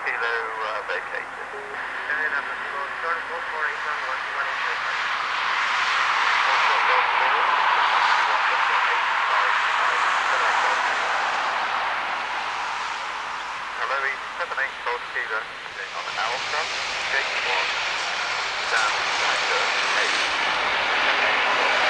Kilo vacated. And then turn 448 on 121 Also Golf 4, 121.855. Hello, East 78 Golf Kilo, on Alpha, gate 1, down sector 8.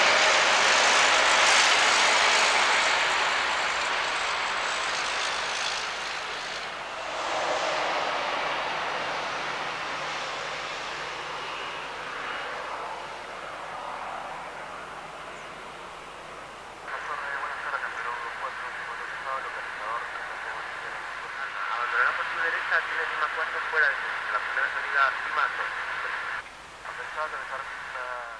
Abandonará por su derecha, tiene Lima 4 fuera de la primera salida Lima 2. Compensado de esa pista.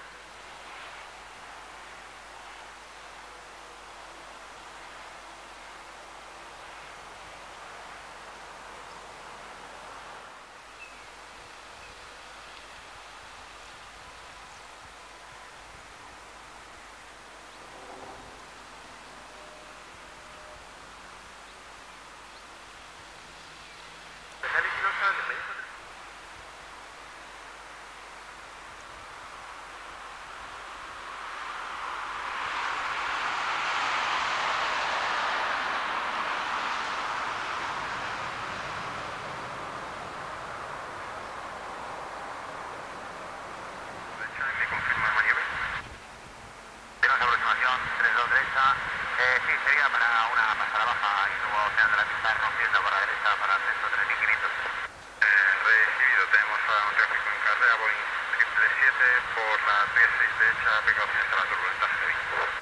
Sí, sería para una pasada baja y luego final de la pista rompiendo por la derecha para el centro 3500. Recibido, tenemos a un tráfico en carrera Boeing 737 por la 36 derecha, precauciones a la turbulencia heavy.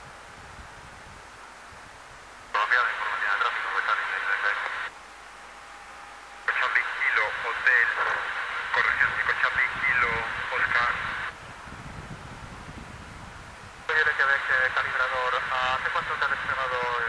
Colombiano, información de tráfico, Charlie 36. Charlie Kilo Hotel, corrección 5 Charlie Kilo Oscar. Tiene que ver que calibrador, ¿hace cuánto te ha despegado